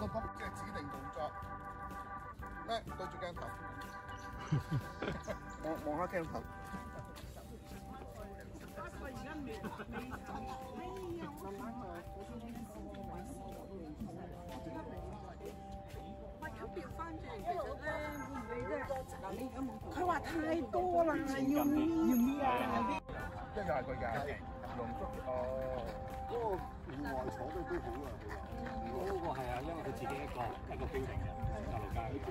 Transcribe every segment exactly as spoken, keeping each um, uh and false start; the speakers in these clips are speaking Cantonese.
個即係指定動作。咧對住鏡頭，望望下鏡頭。 佢話太多啦，要要咩啊？ 一樣係佢嘅濃縮哦。嗰個戶外坐都都好啊。 嗰個係啊，因為佢自己一個一個 building 嘅大陸街。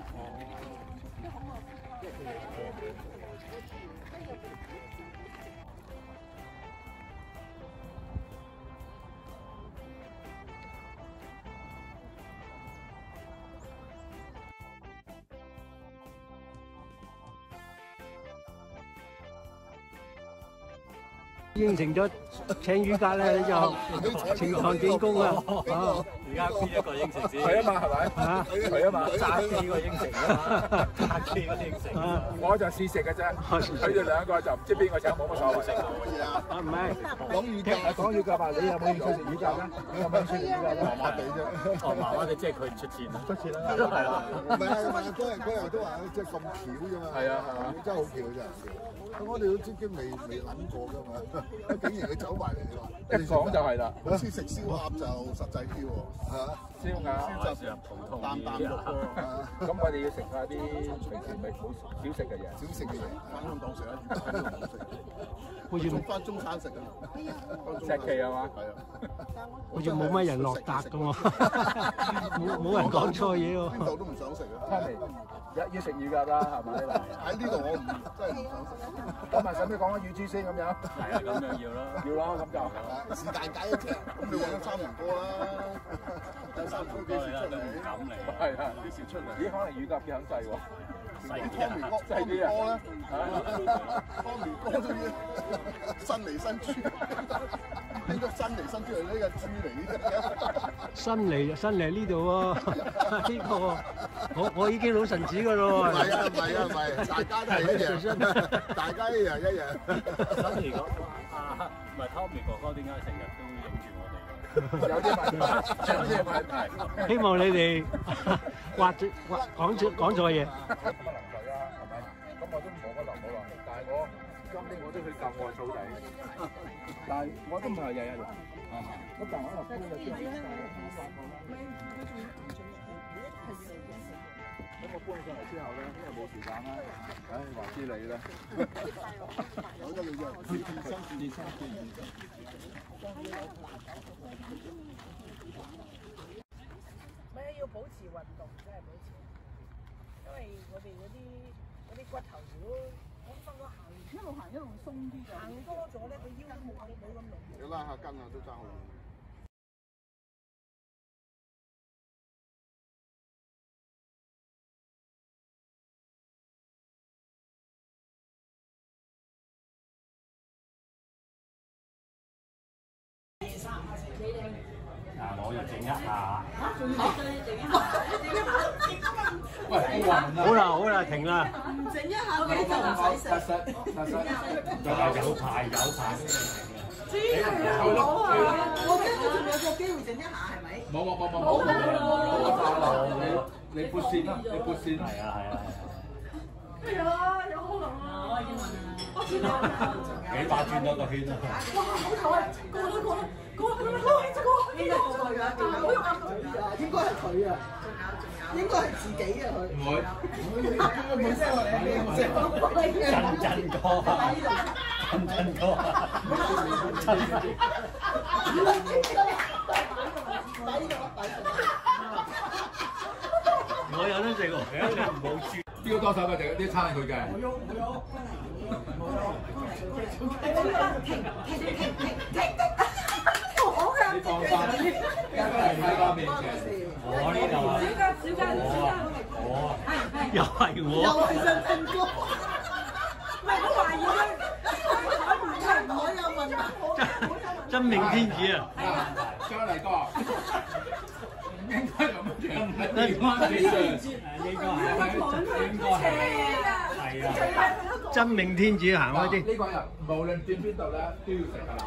應承咗請雨格咧，你就呈堂見功啊！ 而家邊一個應承先？ 佢啊嘛，係咪？ 嚇， 佢啊嘛， 揸機個應承啊嘛，揸機個應承。 我就試食嘅啫，佢哋兩個就唔知邊個請，冇乜所謂。 啊唔係， 講乳鴿，講乳鴿啊！你有冇興趣食乳鴿咧？你有冇興趣食乳鴿咧？麻麻地啫。 哦，麻麻地，即係佢出錢， 出錢啦， 係啦。 唔係啊，嗰日嗰日都話即係咁巧啫嘛。係啊係啊，真係好巧真係。我哋都知經未未諗過㗎嘛，竟然佢走埋嚟喎！一講就係啦，好似食燒鴨就實際啲喎，嚇燒鴨燒就普通啖啖肉喎。咁我哋要食下啲平時咪好少食嘅嘢，少食嘅嘢，翻香港食啊，香港食。 好似翻中餐食啊，石岐係嘛？係啊， 好似冇乜人落搭㗎喎，冇冇人講錯嘢喎。 邊度都唔想食啊！翻嚟要要食乳鴿啦，係咪？喺呢度我唔真係唔想食。咁咪使唔使講下乳豬先咁樣？ 係啊，咁樣要啦， 要啦，咁就是但解一隻。咁你揾咗三年多啦，有三年多幾時出嚟？ 咁嚟， 係啊，幾時出嚟？咦，可能乳鴿幾肯制喎？ 細啲湯麵哥，細啲啊！湯麵哥都要新嚟新豬，呢個新嚟新豬係呢個豬嚟嘅。 新嚟新嚟呢度喎，呢個我我已經老臣子㗎咯喎。 唔係啊唔係啊唔係，大家都係一樣，大家一樣一樣。 咁如果啊唔係 Tommy 哥哥點解成日都影住我哋？ 有啲問題，有啲問題。 希望你哋挖咗挖講錯講錯嘢。 咁啊淋水啦，係咪？咁我都冇乜淋冇落嚟，但係我今年我都去救我草地，但係我都唔係日日淋。咁但係我落鋪嘅時候，咁我搬上嚟之後咧，因為冇時間啦，唉，話知你啦。有得你啫，健身健身健身。 咪要保持運動，真係保持，因為我哋嗰啲嗰啲骨頭如果我分咗行一路行一路鬆啲嘅，行多咗咧，個腰都冇冇咁隆。 你拉下筋啊，都爭好遠。 嗱，我又整一下。 喂，好啊！ 好啦好啦，停啦。 唔整一下嘅就唔使食。 實實實實。 有排有排都知係啊，好啊！我驚我仲有個機會整一下，係咪？ 冇冇冇冇冇冇冇！你你撥線啦，你撥線啦。 係啊係啊係啊！ 哎呀，有可能啊！我見到幾把轉咗個圈啊！ 哇，好頭啊！過啦過啦過啦過啦！哇，隻過呢個過去啊！好用啊！應該係佢啊！應該係自己啊佢。唔會。冇聲我哋冇聲。 震震哥啊！震震哥啊！震震。 我有得食喎，你唔好輸。 標多手嘅就啲餐佢嘅。 冇喐冇喐。停停停停停停！好嘅。 你放翻，應該係喺嗰邊嘅。 我呢度啊！ 小家小家小家， 我係係。 又係我。 又係震震哥。唔係我懷疑佢，我唔係我有問題。 真命天子啊！ 張嚟哥。應該咁樣，唔係應該係， 應該係，應該係，係啊。 真命天子行開啲。 呢個人無論轉邊度咧都要食㗎啦。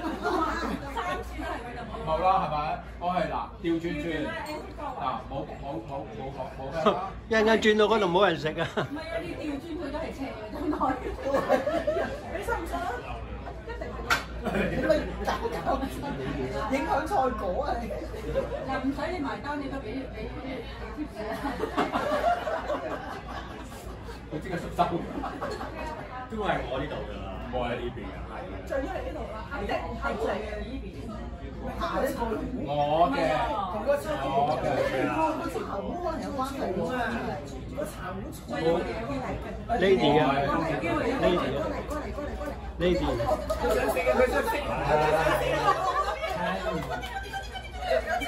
冇啦，係咪？我係嗱調轉轉嗱，冇冇冇冇冇咩啦。 一陣間轉到嗰度冇人食啊！ 唔係啊，你調轉佢都係斜嘅，真係。 你信唔信啊？一定係。你咪搞搞影響賽果啊！你又唔使你埋單，你都俾俾俾貼士啊！ 佢即刻收收。 都係我呢度㗎啦，我喺呢邊㗎，係。 最喺呢度啦，一定係最嘅呢邊。下一個我嘅， 同個茶壺，個茶壺可能有關係喎。個茶壺錯嘅 Lady 啊 ，Lady 啊，Lady。 佢想食嘅，佢想食。